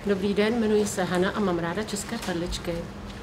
Dobrý den, jmenuji se Hana a mám ráda české perličky.